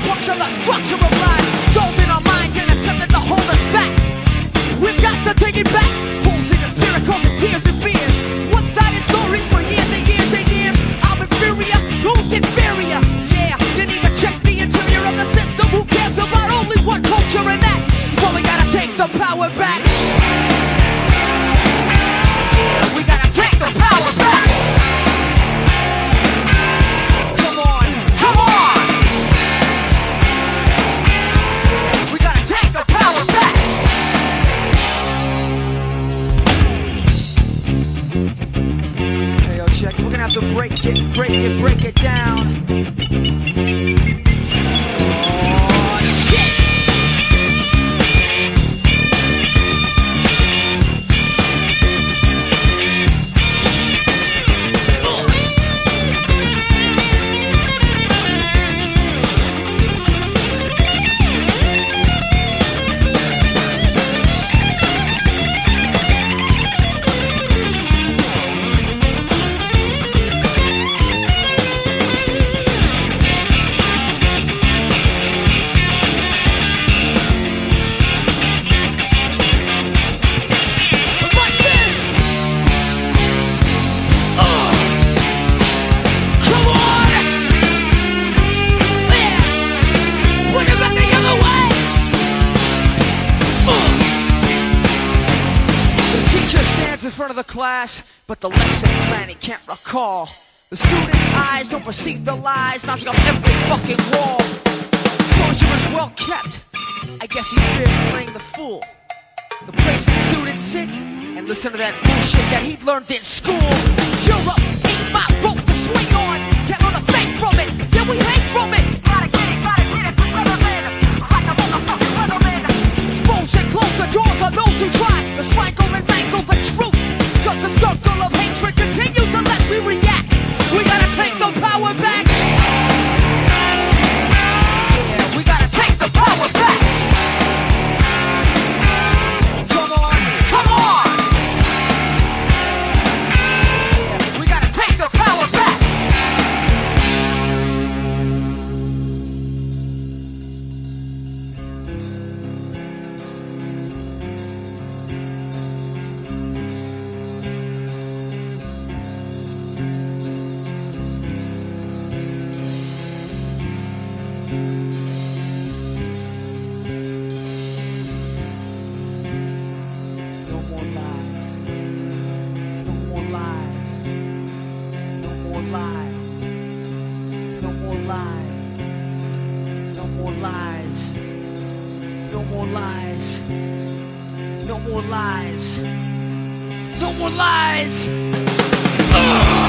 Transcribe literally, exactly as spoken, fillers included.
puncture the structure of life, dulled in our minds and attempted to hold us back. We've got to take it back. Holes in the spirit causing tears and fears. One-sided stories for years and years and years. I'm inferior, who's inferior? Yeah, you need to check the interior of the system. Who cares about only one culture and that? So we gotta take the power back. We gotta take the power back. Come on, come on. We gotta take the power back. Hey, yo, check. We're gonna have to break it, break it, break it down. Oh, shit. In front of the class, but the lesson plan he can't recall. The students' eyes don't perceive the lies mounting up every fucking wall. Composure is well kept. I guess he fears playing the fool. The place the students sit and listen to that bullshit that he'd learned in school. Europe ain't my rope to swing on. Can't learn a thing from it. Yeah, we hang from it. Gotta get it, gotta get it, weatherman. Like a motherfucking weatherman. Expose and close the doors on those who try to strangle and mangle the truth. Cause the circle of hatred continues unless we react. We gotta take the power back. Yeah, we gotta take the power back. Come on, come on. Yeah, we gotta take the power back. No more lies. No more lies. No more lies. Ugh.